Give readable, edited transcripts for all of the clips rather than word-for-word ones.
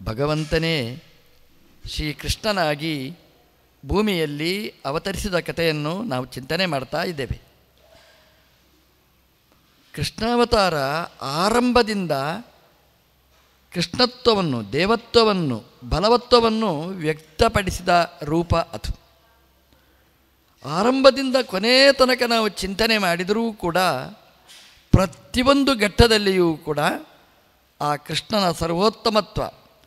ಭಗವಂತನೇ ಶ್ರೀಕೃಷ್ಣನಾಗಿ ಭೂಮಿಯಲ್ಲಿ ಅವತರಿಸಿದ ಕಥೆಯನ್ನು ನಾವು ಚಿಂತನೆ ಮಾಡ್ತಾ ಇದ್ದೇವೆ. ಕೃಷ್ಣಾವತಾರ ಆರಂಭದಿಂದ ಕೃಷ್ಣತ್ವವನ್ನು, ದೇವತ್ವವನ್ನು, ಬಲವತ್ವವನ್ನು ವ್ಯಕ್ತಪಡಿಸಿದ ರೂಪ ಅದು. ಆರಂಭದಿಂದ ಕೊನೆ ತನಕ ನಾವು ಚಿಂತನೆ ಮಾಡಿದರೂ ಕೂಡ ಪ್ರತಿಯೊಂದು ಘಟ್ಟದಲ್ಲಿಯೂ ಕೂಡ ಆ ಕೃಷ್ಣನ ಸರ್ವೋತ್ತಮತ್ವ,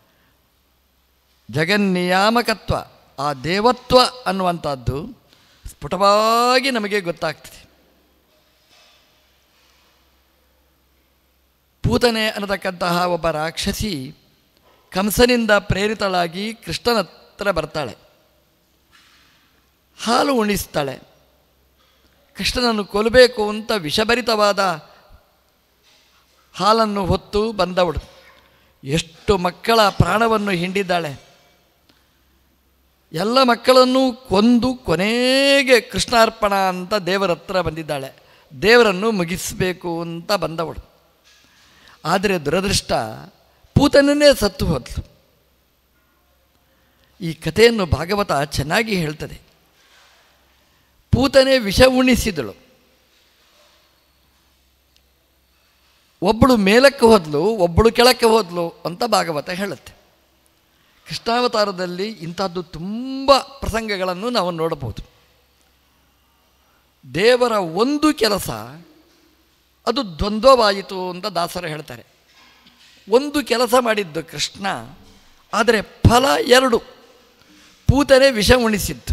ಜಗನ್ನಿಯಾಮಕತ್ವ, ಆ ದೇವತ್ವ ಅನ್ನುವಂಥದ್ದು ಸ್ಫುಟವಾಗಿ ನಮಗೆ ಗೊತ್ತಾಗ್ತದೆ. ಪೂತನೆ ಅನ್ನತಕ್ಕಂತಹ ಒಬ್ಬ ರಾಕ್ಷಸಿ ಕಂಸನಿಂದ ಪ್ರೇರಿತಳಾಗಿ ಕೃಷ್ಣನ ಹತ್ರ ಬರ್ತಾಳೆ, ಹಾಲು ಉಣಿಸ್ತಾಳೆ. ಕೃಷ್ಣನನ್ನು ಕೊಲ್ಲಬೇಕು ಅಂತ ವಿಷಭರಿತವಾದ ಹಾಲನ್ನು ಹೊತ್ತು ಬಂದವಳು. ಎಷ್ಟು ಮಕ್ಕಳ ಪ್ರಾಣವನ್ನು ಹಿಂಡಿದ್ದಾಳೆ. ಎಲ್ಲ ಮಕ್ಕಳನ್ನು ಕೊಂದು ಕೊನೆಗೆ ಕೃಷ್ಣಾರ್ಪಣ ಅಂತ ದೇವರ ಹತ್ರ ಬಂದಿದ್ದಾಳೆ. ದೇವರನ್ನು ಮುಗಿಸಬೇಕು ಅಂತ ಬಂದವಳು. ಆದರೆ ದುರದೃಷ್ಟ, ಪೂತನನ್ನೇ ಸತ್ತು ಹೋದ್ಲು. ಈ ಕಥೆಯನ್ನು ಭಾಗವತ ಚೆನ್ನಾಗಿ ಹೇಳ್ತದೆ. ಪೂತನೆ ವಿಷ ಉಣಿಸಿದಳು. ಒಬ್ಬಳು ಮೇಲಕ್ಕೆ ಹೋದ್ಲು, ಒಬ್ಬಳು ಕೆಳಕ್ಕೆ ಹೋದ್ಲು ಅಂತ ಭಾಗವತ ಹೇಳುತ್ತೆ. ಕೃಷ್ಣಾವತಾರದಲ್ಲಿ ಇಂಥದ್ದು ತುಂಬ ಪ್ರಸಂಗಗಳನ್ನು ನಾವು ನೋಡಬಹುದು. ದೇವರ ಒಂದು ಕೆಲಸ ಅದು ದ್ವಂದ್ವವಾಯಿತು ಅಂತ ದಾಸರು ಹೇಳ್ತಾರೆ. ಒಂದು ಕೆಲಸ ಮಾಡಿದ್ದು ಕೃಷ್ಣ, ಆದರೆ ಫಲ ಎರಡು. ಪೂತನೆ ವಿಷ ಉಣಿಸಿದ್ದು.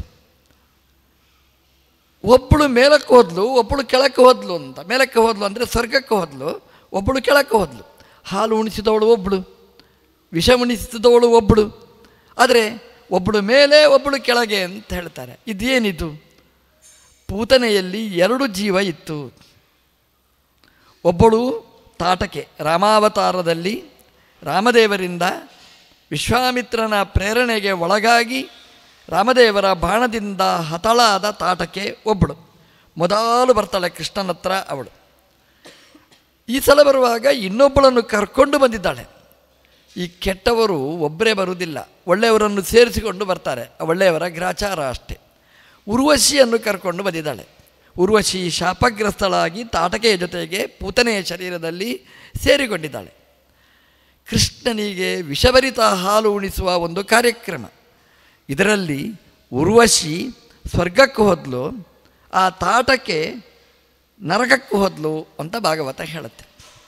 ಒಬ್ಬಳು ಮೇಲಕ್ಕೆ ಹೋದ್ಲು, ಒಬ್ಬಳು ಕೆಳಕ್ಕೆ ಹೋದ್ಲು ಅಂತ. ಮೇಲಕ್ಕೆ ಹೋದ್ಲು ಅಂದರೆ ಸ್ವರ್ಗಕ್ಕೆ ಹೋದ್ಲು, ಒಬ್ಬಳು ಕೆಳಕ್ಕೆ ಹೋದ್ಲು. ಹಾಲು ಉಣಿಸಿದವಳು ಒಬ್ಬಳು, ವಿಷ ಉಣಿಸಿದವಳು ಒಬ್ಬಳು. ಆದರೆ ಒಬ್ಬಳು ಮೇಲೆ, ಒಬ್ಬಳು ಕೆಳಗೆ ಅಂತ ಹೇಳ್ತಾರೆ. ಇದೇನಿದು? ಪೂತನೆಯಲ್ಲಿ ಎರಡು ಜೀವ ಇತ್ತು. ಒಬ್ಬಳು ತಾಟಕೆ, ರಾಮಾವತಾರದಲ್ಲಿ ರಾಮದೇವರಿಂದ ವಿಶ್ವಾಮಿತ್ರನ ಪ್ರೇರಣೆಗೆ ಒಳಗಾಗಿ ರಾಮದೇವರ ಬಾಣದಿಂದ ಹತಳಾದ ತಾಟಕೆ ಒಬ್ಬಳು. ಮೊದಲು ಬರ್ತಾಳೆ ಕೃಷ್ಣನ ಹತ್ರ ಅವಳು. ಈ ಸಲ ಬರುವಾಗ ಇನ್ನೊಬ್ಬಳನ್ನು ಕರ್ಕೊಂಡು ಬಂದಿದ್ದಾಳೆ. ಈ ಕೆಟ್ಟವರು ಒಬ್ಬರೇ ಬರುವುದಿಲ್ಲ, ಒಳ್ಳೆಯವರನ್ನು ಸೇರಿಸಿಕೊಂಡು ಬರ್ತಾರೆ. ಒಳ್ಳೆಯವರ ಗ್ರಾಚಾರ ಅಷ್ಟೇ. ಉರ್ವಶಿಯನ್ನು ಕರ್ಕೊಂಡು ಬಂದಿದ್ದಾಳೆ. ಉರ್ವಶಿ ಶಾಪಗ್ರಸ್ತಳಾಗಿ ತಾಟಕೆಯ ಜೊತೆಗೆ ಪೂತನೆಯ ಶರೀರದಲ್ಲಿ ಸೇರಿಕೊಂಡಿದ್ದಾಳೆ. ಕೃಷ್ಣನಿಗೆ ವಿಷಭರಿತ ಹಾಲು ಉಣಿಸುವ ಒಂದು ಕಾರ್ಯಕ್ರಮ. ಇದರಲ್ಲಿ ಉರ್ವಶಿ ಸ್ವರ್ಗಕ್ಕೆ ಹೋದ್ಲು, ಆ ತಾಟಕೆ ನರಕಕ್ಕೆ ಹೋದ್ಲು ಅಂತ ಭಾಗವತ ಹೇಳುತ್ತೆ.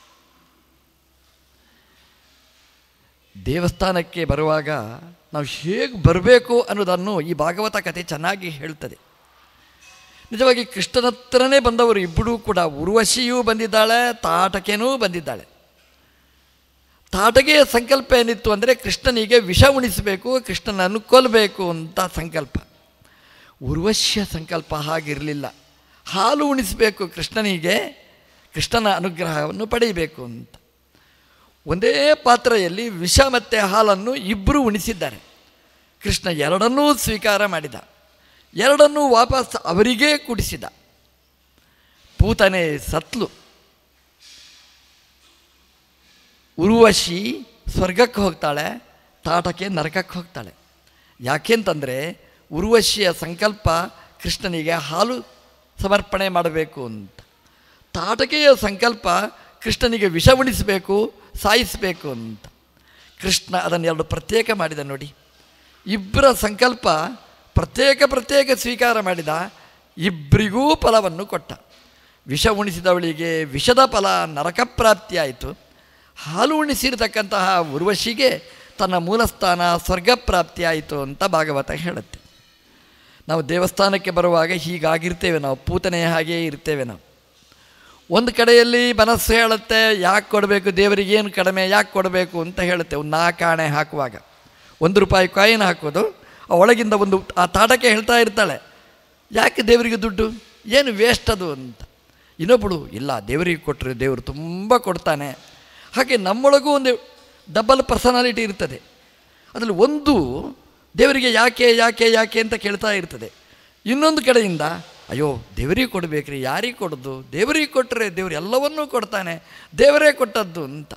ದೇವಸ್ಥಾನಕ್ಕೆ ಬರುವಾಗ ನಾವು ಹೇಗೆ ಬರಬೇಕು ಅನ್ನೋದನ್ನು ಈ ಭಾಗವತ ಕಥೆ ಚೆನ್ನಾಗಿ ಹೇಳ್ತದೆ. ನಿಜವಾಗಿ ಕೃಷ್ಣನ ಹತ್ರನೇ ಬಂದವರು ಇಬ್ಬರೂ ಕೂಡ. ಉರ್ವಶಿಯೂ ಬಂದಿದ್ದಾಳೆ, ತಾಟಕೆನೂ ಬಂದಿದ್ದಾಳೆ. ತಾಟಕೆಯ ಸಂಕಲ್ಪ ಏನಿತ್ತು ಅಂದರೆ ಕೃಷ್ಣನಿಗೆ ವಿಷ ಉಣಿಸಬೇಕು, ಕೃಷ್ಣನನ್ನು ಕೊಲ್ಲಬೇಕು ಅಂತ ಸಂಕಲ್ಪ. ಉರ್ವಶಿಯ ಸಂಕಲ್ಪ ಹಾಗಿರಲಿಲ್ಲ. ಹಾಲು ಉಣಿಸಬೇಕು ಕೃಷ್ಣನಿಗೆ, ಕೃಷ್ಣನ ಅನುಗ್ರಹವನ್ನು ಪಡೆಯಬೇಕು ಅಂತ. ಒಂದೇ ಪಾತ್ರೆಯಲ್ಲಿ ವಿಷ ಮತ್ತು ಹಾಲನ್ನು ಇಬ್ಬರು ಉಣಿಸಿದ್ದಾರೆ. ಕೃಷ್ಣ ಎರಡನ್ನೂ ಸ್ವೀಕಾರ ಮಾಡಿದ, ಎರಡನ್ನೂ ವಾಪಸ್ ಅವರಿಗೇ ಕುಡಿಸಿದ. ಪೂತನೆ ಸತ್ಲು. ಉರ್ವಶಿ ಸ್ವರ್ಗಕ್ಕೆ ಹೋಗ್ತಾಳೆ, ತಾಟಕೆ ನರಕಕ್ಕೆ ಹೋಗ್ತಾಳೆ. ಯಾಕೆಂತಂದರೆ ಉರ್ವಶಿಯ ಸಂಕಲ್ಪ ಕೃಷ್ಣನಿಗೆ ಹಾಲು ಸಮರ್ಪಣೆ ಮಾಡಬೇಕು ಅಂತ. ತಾಟಕೆಯ ಸಂಕಲ್ಪ ಕೃಷ್ಣನಿಗೆ ವಿಷ ಉಣಿಸಬೇಕು, ಸಾಯಿಸಬೇಕು ಅಂತ. ಕೃಷ್ಣ ಅದನ್ನು ಎರಡು ಪ್ರತ್ಯೇಕ ಮಾಡಿದ ನೋಡಿ. ಇಬ್ಬರ ಸಂಕಲ್ಪ ಪ್ರತ್ಯೇಕ ಸ್ವೀಕಾರ ಮಾಡಿದ. ಇಬ್ಬರಿಗೂ ಫಲವನ್ನು ಕೊಟ್ಟ. ವಿಷ ಉಣಿಸಿದವಳಿಗೆ ವಿಷದ ಫಲ ನರಕ ಪ್ರಾಪ್ತಿಯಾಯಿತು. ಹಾಲು ಉಣಿಸಿರತಕ್ಕಂತಹ ಉರ್ವಶಿಗೆ ತನ್ನ ಮೂಲಸ್ಥಾನ ಸ್ವರ್ಗ ಪ್ರಾಪ್ತಿಯಾಯಿತು ಅಂತ ಭಾಗವತ ಹೇಳುತ್ತೆ. ನಾವು ದೇವಸ್ಥಾನಕ್ಕೆ ಬರುವಾಗ ಹೀಗಾಗಿರ್ತೇವೆ, ನಾವು ಪೂತನೆಯ ಹಾಗೆಯೇ ಇರ್ತೇವೆ. ನಾವು ಒಂದು ಕಡೆಯಲ್ಲಿ ಮನಸ್ಸು ಹೇಳುತ್ತೆ, ಯಾಕೆ ಕೊಡಬೇಕು ದೇವರಿಗೆ, ಏನು ಕಡಿಮೆ, ಯಾಕೆ ಕೊಡಬೇಕು ಅಂತ ಹೇಳುತ್ತೆ. ಒಂದು 4 ಆಣೆ ಹಾಕುವಾಗ ₹1 ಕಾಯಿನ್ ಹಾಕೋದು, ಒಳಗಿಂದ ಆ ತಾಟಕ್ಕೆ ಹೇಳ್ತಾ ಇರ್ತಾಳೆ, ಯಾಕೆ ದೇವರಿಗೆ ದುಡ್ಡು, ಏನು ವೇಸ್ಟ್ ಅದು ಅಂತ. ಇನ್ನೊಬ್ಬಳು, ಇಲ್ಲ ದೇವರಿಗೆ ಕೊಟ್ಟರೆ ದೇವರು ತುಂಬ ಕೊಡ್ತಾನೆ. ಹಾಗೆ ನಮ್ಮೊಳಗೂ ಒಂದು ಡಬಲ್ ಪರ್ಸನಾಲಿಟಿ ಇರ್ತದೆ. ಅದರಲ್ಲಿ ಒಂದು ದೇವರಿಗೆ ಯಾಕೆ ಯಾಕೆ ಯಾಕೆ ಅಂತ ಕೇಳ್ತಾ ಇರ್ತದೆ. ಇನ್ನೊಂದು ಕಡೆಯಿಂದ ಅಯ್ಯೋ ದೇವರಿಗೆ ಕೊಡಬೇಕ್ರಿ, ಯಾರಿಗೆ ಕೊಡೋದು, ದೇವರಿಗೆ ಕೊಟ್ಟರೆ ದೇವರು ಎಲ್ಲವನ್ನೂ ಕೊಡ್ತಾನೆ, ದೇವರೇ ಕೊಟ್ಟದ್ದು ಅಂತ.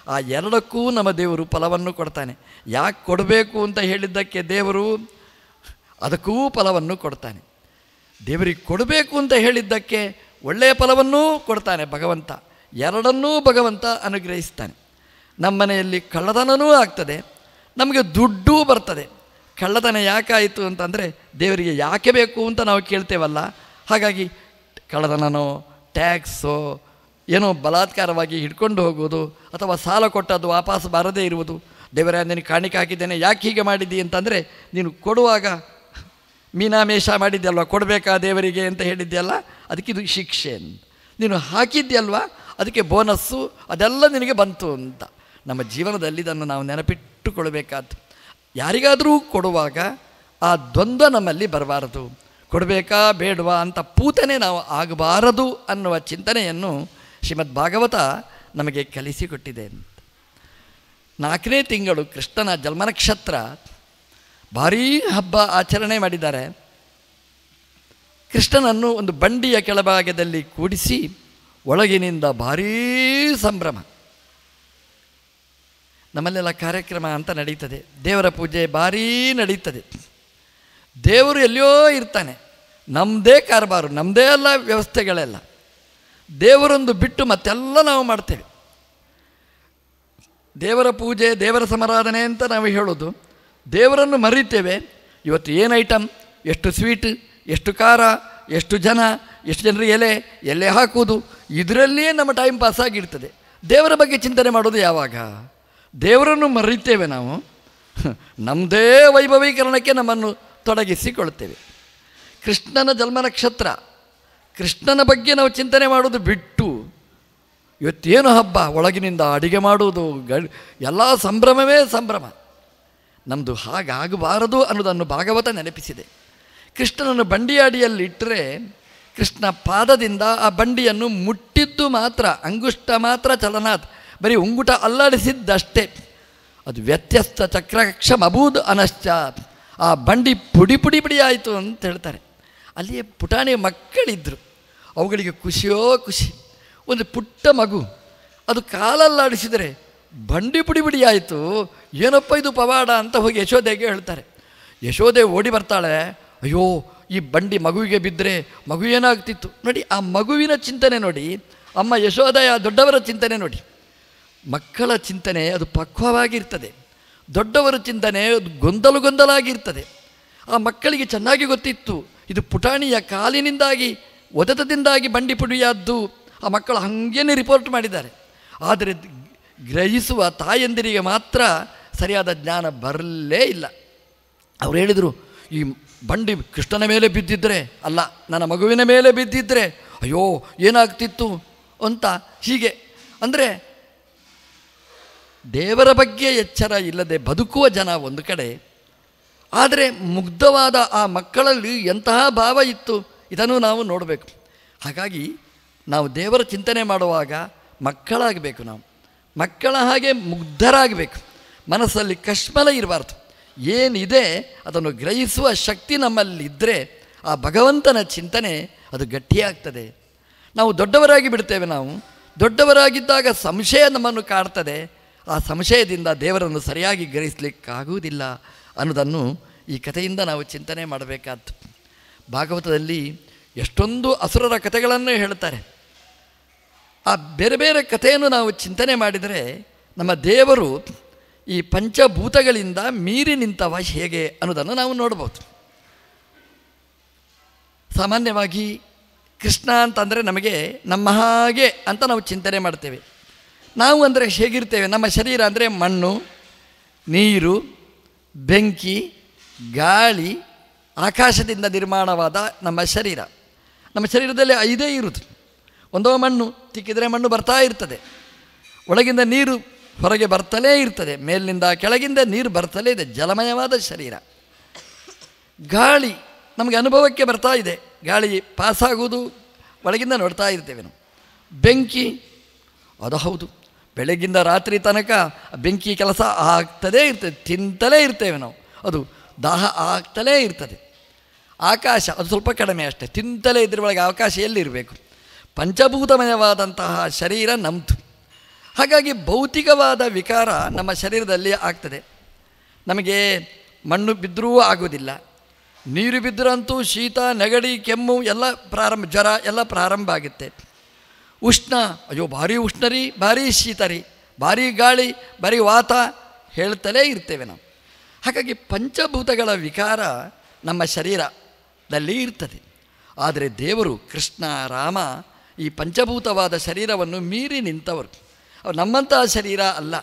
ಆ ಎರಡಕ್ಕೂ ನಮ್ಮ ದೇವರು ಫಲವನ್ನು ಕೊಡ್ತಾನೆ. ಯಾಕೆ ಕೊಡಬೇಕು ಅಂತ ಹೇಳಿದ್ದಕ್ಕೆ ದೇವರು ಅದಕ್ಕೂ ಫಲವನ್ನು ಕೊಡ್ತಾನೆ. ದೇವರಿಗೆ ಕೊಡಬೇಕು ಅಂತ ಹೇಳಿದ್ದಕ್ಕೆ ಒಳ್ಳೆಯ ಫಲವನ್ನೂ ಕೊಡ್ತಾನೆ ಭಗವಂತ. ಎರಡನ್ನೂ ಭಗವಂತ ಅನುಗ್ರಹಿಸ್ತಾನೆ. ನಮ್ಮ ಮನೆಯಲ್ಲಿ ಕಳ್ಳತನವೂ ಆಗ್ತದೆ, ನಮಗೆ ದುಡ್ಡೂ ಬರ್ತದೆ. ಕಳ್ಳತನ ಯಾಕಾಯಿತು ಅಂತಂದರೆ ದೇವರಿಗೆ ಯಾಕೆ ಬೇಕು ಅಂತ ನಾವು ಕೇಳ್ತೇವಲ್ಲ, ಹಾಗಾಗಿ ಕಳ್ಳತನನೋ ಟ್ಯಾಕ್ಸೋ ಏನೋ ಬಲಾತ್ಕಾರವಾಗಿ ಹಿಡ್ಕೊಂಡು ಹೋಗೋದು ಅಥವಾ ಸಾಲ ಕೊಟ್ಟದ್ದು ವಾಪಸ್ ಬರದೇ ಇರುವುದು. ದೇವರೇ ನಿನಗೆ ಕಾಣಿಕೆ ಹಾಕಿದ್ದೇನೆ, ಯಾಕೆ ಹೀಗೆ ಮಾಡಿದ್ದಿ ಅಂತಂದರೆ ನೀನು ಕೊಡುವಾಗ ಮೀನಾಮೇಷ ಮಾಡಿದ್ಯಲ್ವ, ಕೊಡಬೇಕಾ ದೇವರಿಗೆ ಅಂತ ಹೇಳಿದ್ಯಲ್ಲ, ಅದಕ್ಕಿದು ಶಿಕ್ಷೆ ಅಂತ. ನೀನು ಹಾಕಿದ್ಯಲ್ವ, ಅದಕ್ಕೆ ಬೋನಸ್ಸು ಅದೆಲ್ಲ ನಿನಗೆ ಬಂತು ಅಂತ. ನಮ್ಮ ಜೀವನದಲ್ಲಿ ಇದನ್ನು ನಾವು ನೆನಪಿಟ್ಟುಕೊಳ್ಬೇಕಾದ್ದು. ಯಾರಿಗಾದರೂ ಕೊಡುವಾಗ ಆ ದ್ವಂದ್ವ ನಮ್ಮಲ್ಲಿ ಬರಬಾರದು. ಕೊಡಬೇಕಾ ಬೇಡವಾ ಅಂತ ಪೂತನೆ ನಾವು ಆಗಬಾರದು ಅನ್ನುವ ಚಿಂತನೆಯನ್ನು ಶ್ರೀಮದ್ ಭಾಗವತ ನಮಗೆ ಕಲಿಸಿಕೊಟ್ಟಿದೆ. 4ನೇ ತಿಂಗಳು ಕೃಷ್ಣನ ಜನ್ಮನಕ್ಷತ್ರ, ಭಾರೀ ಹಬ್ಬ ಆಚರಣೆ ಮಾಡಿದ್ದಾರೆ. ಕೃಷ್ಣನನ್ನು ಒಂದು ಬಂಡಿಯ ಕೆಳಭಾಗದಲ್ಲಿ ಕೂಡಿಸಿ ಒಳಗಿನಿಂದ ಭಾರೀ ಸಂಭ್ರಮ. ನಮ್ಮಲ್ಲೆಲ್ಲ ಕಾರ್ಯಕ್ರಮ ಅಂತ ನಡೀತದೆ, ದೇವರ ಪೂಜೆ ಭಾರೀ ನಡೀತದೆ. ದೇವರು ಎಲ್ಲಿಯೋ ಇರ್ತಾನೆ, ನಮ್ಮದೇ ಕಾರಬಾರು, ನಮ್ಮದೇ ಎಲ್ಲ ವ್ಯವಸ್ಥೆಗಳೆಲ್ಲ. ದೇವರೊಂದು ಬಿಟ್ಟು ಮತ್ತೆಲ್ಲ ನಾವು ಮಾಡ್ತೇವೆ. ದೇವರ ಪೂಜೆ, ದೇವರ ಸಮಾರಾಧನೆ ಅಂತ ನಾವು ಹೇಳೋದು, ದೇವರನ್ನು ಮರೀತೇವೆ. ಇವತ್ತು ಏನು ಐಟಮ್, ಎಷ್ಟು ಸ್ವೀಟ್, ಎಷ್ಟು ಖಾರ, ಎಷ್ಟು ಜನ, ಎಷ್ಟು ಜನರಿಗೆ ಎಲೆ ಹಾಕುವುದು, ಇದರಲ್ಲಿಯೇ ನಮ್ಮ ಟೈಮ್ ಪಾಸ್ ಆಗಿರ್ತದೆ. ದೇವರ ಬಗ್ಗೆ ಚಿಂತನೆ ಮಾಡೋದು ಯಾವಾಗ? ದೇವರನ್ನು ಮರೀತೇವೆ ನಾವು, ನಮ್ಮದೇ ವೈಭವೀಕರಣಕ್ಕೆ ನಮ್ಮನ್ನು ತೊಡಗಿಸಿಕೊಳ್ತೇವೆ. ಕೃಷ್ಣನ ಜನ್ಮ ನಕ್ಷತ್ರ, ಕೃಷ್ಣನ ಬಗ್ಗೆ ನಾವು ಚಿಂತನೆ ಮಾಡೋದು ಬಿಟ್ಟು ಇವತ್ತೇನು ಹಬ್ಬ, ಒಳಗಿನಿಂದ ಅಡಿಗೆ ಮಾಡುವುದು, ಎಲ್ಲ ಸಂಭ್ರಮವೇ ಸಂಭ್ರಮ. ನಮ್ಮದು ಹಾಗಾಗಬಾರದು ಅನ್ನೋದನ್ನು ಭಾಗವತ ನೆನಪಿಸಿದೆ. ಕೃಷ್ಣನನ್ನು ಬಂಡಿಯ ಅಡಿಯಲ್ಲಿ ಇಟ್ಟರೆ ಕೃಷ್ಣ ಪಾದದಿಂದ ಆ ಬಂಡಿಯನ್ನು ಮುಟ್ಟಿದ್ದು ಮಾತ್ರ, ಅಂಗುಷ್ಟ ಮಾತ್ರ ಚಲನಾತ್, ಬರೀ ಉಂಗುಟ ಅಲ್ಲಾಡಿಸಿದ್ದಷ್ಟೇ. ಅದು ವ್ಯತ್ಯಸ್ತ ಚಕ್ರಕ್ಷಮ ಅಬೂದ್ ಅನಶ್ಚಾತ್, ಆ ಬಂಡಿ ಪುಡಿ ಪುಡಿ ಪುಡಿ ಆಯಿತು ಅಂತ ಹೇಳ್ತಾರೆ. ಅಲ್ಲಿಯೇ ಪುಟಾಣಿ ಮಕ್ಕಳಿದ್ದರು, ಅವುಗಳಿಗೆ ಖುಷಿಯೋ ಖುಷಿ. ಒಂದು ಪುಟ್ಟ ಮಗು ಅದು ಕಾಲಲ್ಲಾಡಿಸಿದರೆ ಬಂಡಿ ಪುಡಿ ಪುಡಿ ಆಯಿತು, ಏನಪ್ಪ ಇದು ಪವಾಡ ಅಂತ ಹೋಗಿ ಯಶೋದೆಗೆ ಹೇಳ್ತಾರೆ. ಯಶೋದೆ ಓಡಿ ಬರ್ತಾಳೆ, ಅಯ್ಯೋ ಈ ಬಂಡಿ ಮಗುವಿಗೆ ಬಿದ್ದರೆ ಮಗು ಏನಾಗ್ತಿತ್ತು ನೋಡಿ. ಆ ಮಗುವಿನ ಚಿಂತನೆ ನೋಡಿ, ಅಮ್ಮ ಯಶೋದೆಯ ದೊಡ್ಡವರ ಚಿಂತನೆ ನೋಡಿ. ಮಕ್ಕಳ ಚಿಂತನೆ ಅದು ಪಕ್ವವಾಗಿರ್ತದೆ, ದೊಡ್ಡವರ ಚಿಂತನೆ ಅದು ಗೊಂದಲಾಗಿರ್ತದೆ. ಆ ಮಕ್ಕಳಿಗೆ ಚೆನ್ನಾಗಿ ಗೊತ್ತಿತ್ತು, ಇದು ಪುಟಾಣಿಯ ಕಾಲಿನಿಂದಾಗಿ ಒದತದಿಂದಾಗಿ ಬಂಡಿ ಪುಡಿಯಾದ್ದು. ಆ ಮಕ್ಕಳು ಹಾಗೇನೆ ರಿಪೋರ್ಟ್ ಮಾಡಿದ್ದಾರೆ. ಆದರೆ ಗ್ರಹಿಸುವ ತಾಯಂದಿರಿಗೆ ಮಾತ್ರ ಸರಿಯಾದ ಜ್ಞಾನ ಬರಲೇ ಇಲ್ಲ. ಅವ್ರು ಹೇಳಿದರು, ಈ ಬಂಡಿ ಕೃಷ್ಣನ ಮೇಲೆ ಬಿದ್ದಿದ್ದರೆ ಅಲ್ಲ, ನನ್ನ ಮಗುವಿನ ಮೇಲೆ ಬಿದ್ದಿದ್ದರೆ ಅಯ್ಯೋ ಏನಾಗ್ತಿತ್ತು ಅಂತ. ಹೀಗೆ ಅಂದರೆ ದೇವರ ಬಗ್ಗೆ ಎಚ್ಚರ ಇಲ್ಲದೆ ಬದುಕುವ ಜನ ಒಂದು ಕಡೆ, ಆದರೆ ಮುಗ್ಧವಾದ ಆ ಮಕ್ಕಳಲ್ಲಿ ಎಂತಹ ಭಾವ ಇತ್ತು ಇದನ್ನು ನಾವು ನೋಡಬೇಕು. ಹಾಗಾಗಿ ನಾವು ದೇವರ ಚಿಂತನೆ ಮಾಡುವಾಗ ಮಕ್ಕಳಾಗಬೇಕು. ನಾವು ಮಕ್ಕಳ ಹಾಗೆ ಮುಗ್ಧರಾಗಬೇಕು. ಮನಸ್ಸಲ್ಲಿ ಕಶ್ಮಲ ಇರಬಾರ್ದು. ಏನಿದೆ ಅದನ್ನು ಗ್ರಹಿಸುವ ಶಕ್ತಿ ನಮ್ಮಲ್ಲಿದ್ದರೆ ಆ ಭಗವಂತನ ಚಿಂತನೆ ಅದು ಗಟ್ಟಿಯಾಗ್ತದೆ. ನಾವು ದೊಡ್ಡವರಾಗಿ ಬಿಡ್ತೇವೆ. ನಾವು ದೊಡ್ಡವರಾಗಿದ್ದಾಗ ಸಂಶಯ ನಮ್ಮನ್ನು ಕಾಡ್ತದೆ. ಆ ಸಂಶಯದಿಂದ ದೇವರನ್ನು ಸರಿಯಾಗಿ ಗ್ರಹಿಸಲಿಕ್ಕಾಗುವುದಿಲ್ಲ ಅನ್ನೋದನ್ನು ಈ ಕಥೆಯಿಂದ ನಾವು ಚಿಂತನೆ ಮಾಡಬೇಕಾದ್ದು. ಭಾಗವತದಲ್ಲಿ ಎಷ್ಟೊಂದು ಅಸುರರ ಕಥೆಗಳನ್ನು ಹೇಳ್ತಾರೆ. ಆ ಬೇರೆ ಬೇರೆ ಕಥೆಯನ್ನು ನಾವು ಚಿಂತನೆ ಮಾಡಿದರೆ ನಮ್ಮ ದೇವರು ಈ ಪಂಚಭೂತಗಳಿಂದ ಮೀರಿ ನಿಂತವ ಹೇಗೆ ಅನ್ನೋದನ್ನು ನಾವು ನೋಡ್ಬೋದು. ಸಾಮಾನ್ಯವಾಗಿ ಕೃಷ್ಣ ಅಂತಂದರೆ ನಮಗೆ ನಮ್ಮ ಹಾಗೆ ಅಂತ ನಾವು ಚಿಂತನೆ ಮಾಡ್ತೇವೆ. ನಾವು ಅಂದರೆ ಹೇಗಿರ್ತೇವೆ? ನಮ್ಮ ಶರೀರ ಅಂದರೆ ಮಣ್ಣು, ನೀರು, ಬೆಂಕಿ, ಗಾಳಿ, ಆಕಾಶದಿಂದ ನಿರ್ಮಾಣವಾದ ನಮ್ಮ ಶರೀರ. ನಮ್ಮ ಶರೀರದಲ್ಲಿ 5 ಇರುವುದು. ಒಂದೋ ಮಣ್ಣು ತಿಕ್ಕಿದರೆ ಮಣ್ಣು ಬರ್ತಾ ಇರ್ತದೆ, ಒಳಗಿಂದ ನೀರು ಹೊರಗೆ ಬರ್ತಲೇ ಇರ್ತದೆ, ಮೇಲಿನಿಂದ ಕೆಳಗಿಂದ ನೀರು ಬರ್ತಲೇ ಇದೆ, ಜಲಮಯವಾದ ಶರೀರ. ಗಾಳಿ ನಮಗೆ ಅನುಭವಕ್ಕೆ ಬರ್ತಾ ಇದೆ, ಗಾಳಿ ಪಾಸಾಗುವುದು ಒಳಗಿಂದ ನೋಡ್ತಾ ಇರ್ತೇವೆ ನಾವು. ಬೆಂಕಿ ಅದು ಹೌದು, ಬೆಳಗ್ಗಿಂದ ರಾತ್ರಿ ತನಕ ಬೆಂಕಿ ಕೆಲಸ ಆಗ್ತಲೇ ಇರ್ತದೆ, ತಿಂತಲೇ ಇರ್ತೇವೆ ನಾವು, ಅದು ದಾಹ ಆಗ್ತಲೇ ಇರ್ತದೆ. ಆಕಾಶ ಅದು ಸ್ವಲ್ಪ ಕಡಿಮೆ ಅಷ್ಟೇ, ತಿಂತಲೇ ಇದ್ರ ಒಳಗೆ ಅವಕಾಶ ಎಲ್ಲಿರಬೇಕು. ಪಂಚಭೂತಮಯವಾದಂತಹ ಶರೀರ ನಮ್ಮದು. ಹಾಗಾಗಿ ಭೌತಿಕವಾದ ವಿಕಾರ ನಮ್ಮ ಶರೀರದಲ್ಲಿ ಆಗ್ತದೆ. ನಮಗೆ ಮಣ್ಣು ಬಿದ್ದರೂ ಆಗೋದಿಲ್ಲ, ನೀರು ಬಿದ್ದರಂತೂ ಶೀತ, ನೆಗಡಿ, ಕೆಮ್ಮು ಎಲ್ಲ ಪ್ರಾರಂಭ, ಜ್ವರ ಎಲ್ಲ ಪ್ರಾರಂಭ ಆಗುತ್ತೆ. ಉಷ್ಣ, ಅಯ್ಯೋ ಭಾರಿ ಉಷ್ಣ ರೀ, ಭಾರಿ ಶೀತ ರೀ, ಭಾರಿ ಗಾಳಿ, ಭಾರಿ ವಾತ ಹೇಳ್ತಲೇ ಇರ್ತೇವೆ ನಾವು. ಹಾಗಾಗಿ ಪಂಚಭೂತಗಳ ವಿಕಾರ ನಮ್ಮ ಶರೀರದಲ್ಲಿ ಇರ್ತದೆ. ಆದರೆ ದೇವರು ಕೃಷ್ಣ ರಾಮ ಈ ಪಂಚಭೂತವಾದ ಶರೀರವನ್ನು ಮೀರಿ ನಿಂತವರು. ನಮ್ಮಂತಹ ಶರೀರ ಅಲ್ಲ,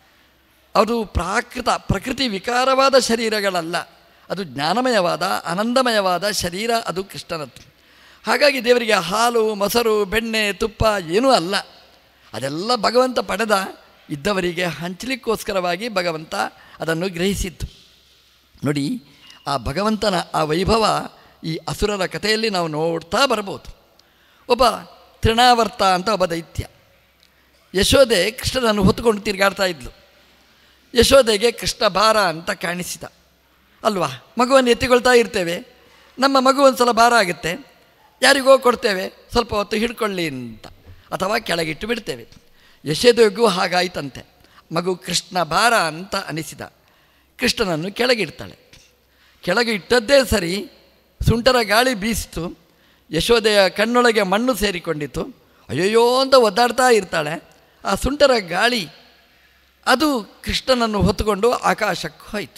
ಅದು ಪ್ರಕೃತಿ ವಿಕಾರವಾದ ಶರೀರಗಳಲ್ಲ, ಅದು ಜ್ಞಾನಮಯವಾದ ಆನಂದಮಯವಾದ ಶರೀರ, ಅದು ಕೃಷ್ಣನದ್ದು. ಹಾಗಾಗಿ ದೇವರಿಗೆ ಹಾಲು, ಮೊಸರು, ಬೆಣ್ಣೆ, ತುಪ್ಪ ಏನೂ ಅಲ್ಲ, ಅದೆಲ್ಲ ಭಗವಂತ ಪಡೆದ ಇದ್ದವರಿಗೆ ಹಂಚಲಿಕ್ಕೋಸ್ಕರವಾಗಿ ಭಗವಂತ ಅದನ್ನು ಗ್ರಹಿಸಿದ್ದು. ನೋಡಿ, ಆ ಭಗವಂತನ ಆ ವೈಭವ ಈ ಅಸುರರ ಕಥೆಯಲ್ಲಿ ನಾವು ನೋಡ್ತಾ ಬರ್ಬೋದು. ಒಬ್ಬ ತೃಣಾವರ್ತ ಅಂತ ಒಬ್ಬ ದೈತ್ಯ. ಯಶೋದೆ ಕೃಷ್ಣನನ್ನು ಹೊತ್ತುಕೊಂಡು ತಿರುಗಾಡ್ತಾ ಇದ್ಲು. ಯಶೋದೆಗೆ ಕೃಷ್ಣ ಭಾರ ಅಂತ ಕಾಣಿಸಿದ ಅಲ್ವಾ. ಮಗುವನ್ನು ಎತ್ತಿಕೊಳ್ತಾ ಇರ್ತೇವೆ, ನಮ್ಮ ಮಗು ಒಂದು ಸಲ ಭಾರ ಆಗುತ್ತೆ, ಯಾರಿಗೋ ಕೊಡ್ತೇವೆ ಸ್ವಲ್ಪ ಹೊತ್ತು ಹಿಡ್ಕೊಳ್ಳಿ ಅಂತ, ಅಥವಾ ಕೆಳಗಿಟ್ಟು ಬಿಡ್ತೇವೆ. ಯಶೋದೆಗೂ ಹಾಗಾಯ್ತಂತೆ. ಮಗು ಕೃಷ್ಣ ಭಾರ ಅಂತ ಅನಿಸಿದ. ಕೃಷ್ಣನನ್ನು ಕೆಳಗಿಡ್ತಾಳೆ. ಕೆಳಗೆ ಇಟ್ಟದ್ದೇ ಸರಿ, ಸುಂಟರ ಗಾಳಿ ಬೀಸಿತು, ಯಶೋದೆಯ ಕಣ್ಣೊಳಗೆ ಮಣ್ಣು ಸೇರಿಕೊಂಡಿತು. ಅಯ್ಯಯ್ಯೋ ಅಂತ ಒದ್ದಾಡ್ತಾ ಇರ್ತಾಳೆ. ಆ ಸುಂಟರ ಗಾಳಿ ಅದು ಕೃಷ್ಣನನ್ನು ಹೊತ್ತುಕೊಂಡು ಆಕಾಶಕ್ಕೆ ಹೋಯಿತು.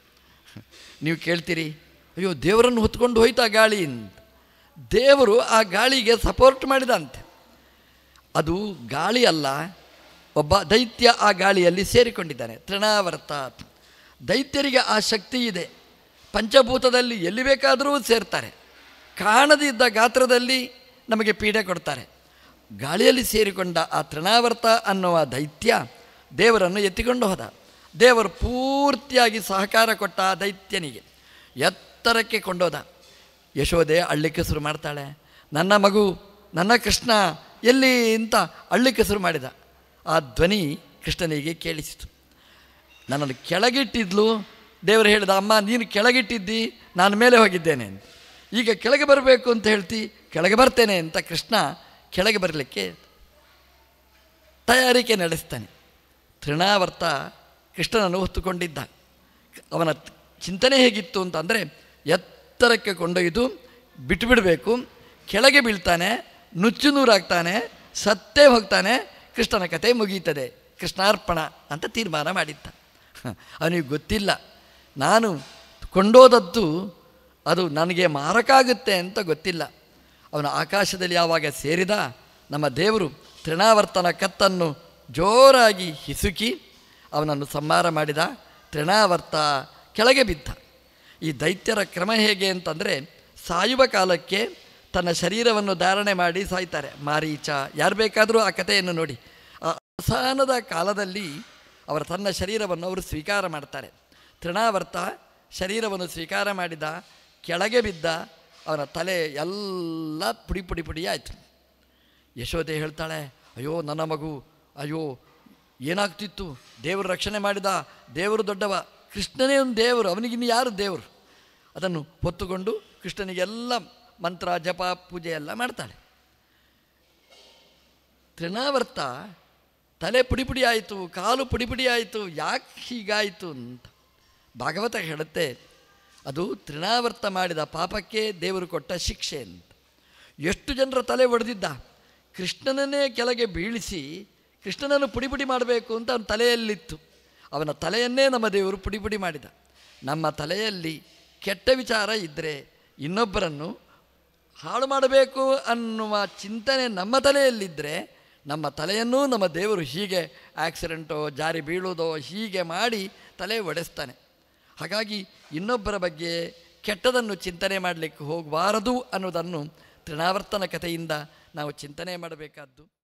ನೀವು ಕೇಳ್ತೀರಿ, ಅಯ್ಯೋ ದೇವರನ್ನು ಹೊತ್ಕೊಂಡು ಹೋಯ್ತಾ ಗಾಳಿ ಅಂತ. ದೇವರು ಆ ಗಾಳಿಗೆ ಸಪೋರ್ಟ್ ಮಾಡಿದಂತೆ. ಅದು ಗಾಳಿ ಅಲ್ಲ, ಒಬ್ಬ ದೈತ್ಯ ಆ ಗಾಳಿಯಲ್ಲಿ ಸೇರಿಕೊಂಡಿದ್ದಾನೆ, ತೃಣಾವರ್ತ. ದೈತ್ಯರಿಗೆ ಆ ಶಕ್ತಿ ಇದೆ. ಪಂಚಭೂತದಲ್ಲಿ ಎಲ್ಲಿ ಬೇಕಾದರೂ ಸೇರ್ತಾರೆ. ಕಾಣದಿದ್ದ ಗಾತ್ರದಲ್ಲಿ ನಮಗೆ ಪೀಡೆ ಕೊಡ್ತಾರೆ. ಗಾಳಿಯಲ್ಲಿ ಸೇರಿಕೊಂಡ ಆ ತೃಣಾವರ್ತ ಅನ್ನುವ ದೈತ್ಯ ದೇವರನ್ನು ಎತ್ತಿಕೊಂಡು ಹೋದ. ದೇವರು ಪೂರ್ತಿಯಾಗಿ ಸಹಕಾರ ಕೊಟ್ಟ ಆ ದೈತ್ಯನಿಗೆ ಎತ್ತರಕ್ಕೆ ಕೊಂಡೋದ. ಯಶೋದೆ ಅಳ್ಳಿಕ್ಕೆ ಶುರು ಮಾಡ್ತಾಳೆ. ನನ್ನ ಮಗು, ನನ್ನ ಕೃಷ್ಣ ಎಲ್ಲಿ ಅಂತ ಅಳ್ಳಿಕ್ಕೆ ಶುರು ಮಾಡಿದ. ಆ ಧ್ವನಿ ಕೃಷ್ಣನಿಗೆ ಕೇಳಿಸಿತು. ನನ್ನನ್ನು ಕೆಳಗಿಟ್ಟಿದ್ಲು. ದೇವರು ಹೇಳಿದ, ಅಮ್ಮ ನೀನು ಕೆಳಗಿಟ್ಟಿದ್ದಿ, ನಾನು ಮೇಲೆ ಹೋಗಿದ್ದೇನೆ ಅಂತ. ಈಗ ಕೆಳಗೆ ಬರಬೇಕು ಅಂತ ಹೇಳ್ತಿ, ಕೆಳಗೆ ಬರ್ತೇನೆ ಅಂತ ಕೃಷ್ಣ ಕೆಳಗೆ ಬರಲಿಕ್ಕೆ ತಯಾರಿಕೆ ನಡೆಸ್ತಾನೆ. ತೃಣಾವರ್ತ ಕೃಷ್ಣನನ್ನು ಹೊತ್ತುಕೊಂಡಿದ್ದ. ಅವನ ಚಿಂತನೆ ಹೇಗಿತ್ತು ಅಂತಂದರೆ, ಎತ್ತರಕ್ಕೆ ಕೊಂಡೊಯ್ದು ಬಿಟ್ಟುಬಿಡಬೇಕು, ಕೆಳಗೆ ಬೀಳ್ತಾನೆ, ನುಚ್ಚು ನೂರಾಗ್ತಾನೆ, ಸತ್ತೇ ಹೋಗ್ತಾನೆ, ಕೃಷ್ಣನ ಕಥೆ ಮುಗೀತದೆ, ಕೃಷ್ಣಾರ್ಪಣ ಅಂತ ತೀರ್ಮಾನ ಮಾಡಿದ್ದ. ಅವನಿಗೆ ಗೊತ್ತಿಲ್ಲ, ನಾನು ಕೊಂಡೋದದ್ದು ಅದು ನನಗೆ ಮಾರಕಾಗುತ್ತೆ ಅಂತ ಗೊತ್ತಿಲ್ಲ. ಅವನ ಆಕಾಶದಲ್ಲಿ ಯಾವಾಗ ಸೇರಿದ, ನಮ್ಮ ದೇವರು ತೃಣಾವರ್ತನ ಕತ್ತನ್ನು ಜೋರಾಗಿ ಹಿಸುಕಿ ಅವನನ್ನು ಸಂಹಾರ ಮಾಡಿದ. ತೃಣಾವರ್ತ ಕೆಳಗೆ ಬಿದ್ದ. ಈ ದೈತ್ಯರ ಕ್ರಮ ಹೇಗೆ ಅಂತಂದರೆ, ಸಾಯುವ ಕಾಲಕ್ಕೆ ತನ್ನ ಶರೀರವನ್ನು ಧಾರಣೆ ಮಾಡಿ ಸಾಯ್ತಾರೆ. ಮಾರೀಚ, ಯಾರು ಬೇಕಾದರೂ ಆ ಕಥೆಯನ್ನು ನೋಡಿ. ಆ ಅವಸಾನದ ಕಾಲದಲ್ಲಿ ತನ್ನ ಶರೀರವನ್ನು ಅವರು ಸ್ವೀಕಾರ ಮಾಡ್ತಾರೆ. ತೃಣಾವರ್ತ ಶರೀರವನ್ನು ಸ್ವೀಕಾರ ಮಾಡಿದ, ಕೆಳಗೆ ಬಿದ್ದ. ಅವನ ತಲೆ ಎಲ್ಲ ಪುಡಿ ಪುಡಿ ಪುಡಿ ಆಯಿತು. ಯಶೋದೆ ಹೇಳ್ತಾಳೆ, ಅಯ್ಯೋ ನನ್ನ ಮಗು, ಅಯ್ಯೋ ಏನಾಗ್ತಿತ್ತು, ದೇವರು ರಕ್ಷಣೆ ಮಾಡಿದ, ದೇವರು ದೊಡ್ಡವ, ಕೃಷ್ಣನೇ ಒಂದು ದೇವರು, ಅವನಿಗಿನ್ನು ಯಾರು ದೇವರು. ಅದನ್ನು ಹೊತ್ತುಕೊಂಡು ಕೃಷ್ಣನಿಗೆಲ್ಲ ಮಂತ್ರ ಜಪ ಪೂಜೆ ಎಲ್ಲ ಮಾಡ್ತಾಳೆ. ತೃಣಾವರ್ತ ತಲೆ ಪುಡಿ ಪುಡಿ ಆಯಿತು, ಕಾಲು ಪುಡಿ ಪುಡಿ ಆಯಿತು, ಯಾಕೆ ಹೀಗಾಯಿತು ಅಂತ ಭಾಗವತ ಹೇಳುತ್ತೆ. ಅದು ತೃಣಾವರ್ತ ಮಾಡಿದ ಪಾಪಕ್ಕೆ ದೇವರು ಕೊಟ್ಟ ಶಿಕ್ಷೆ ಅಂತ. ಎಷ್ಟು ಜನರ ತಲೆ ಒಡೆದಿದ್ದ, ಕೃಷ್ಣನನ್ನೇ ಕೆಳಗೆ ಬೀಳಿಸಿ ಕೃಷ್ಣನನ್ನು ಪುಡಿ ಪುಡಿ ಮಾಡಬೇಕು ಅಂತ ಅವನ ತಲೆಯಲ್ಲಿತ್ತು. ಅವನ ತಲೆಯನ್ನೇ ನಮ್ಮ ದೇವರು ಪುಡಿ ಪುಡಿ ಮಾಡಿದ. ನಮ್ಮ ತಲೆಯಲ್ಲಿ ಕೆಟ್ಟ ವಿಚಾರ ಇದ್ದರೆ, ಇನ್ನೊಬ್ಬರನ್ನು ಹಾಳು ಮಾಡಬೇಕು ಅನ್ನುವ ಚಿಂತನೆ ನಮ್ಮ ತಲೆಯಲ್ಲಿದ್ದರೆ, ನಮ್ಮ ತಲೆಯನ್ನೂ ನಮ್ಮ ದೇವರು ಹೀಗೆ ಆಕ್ಸಿಡೆಂಟೋ ಜಾರಿ ಬೀಳೋದೋ ಹೀಗೆ ಮಾಡಿ ತಲೆ ಒಡೆಸ್ತಾನೆ. ಹಾಗಾಗಿ ಇನ್ನೊಬ್ಬರ ಬಗ್ಗೆ ಕೆಟ್ಟದನ್ನು ಚಿಂತನೆ ಮಾಡಲಿಕ್ಕೆ ಹೋಗಬಾರದು ಅನ್ನೋದನ್ನು ತೃಣಾವರ್ತನ ಕಥೆಯಿಂದ ನಾವು ಚಿಂತನೆ ಮಾಡಬೇಕಾದ್ದು.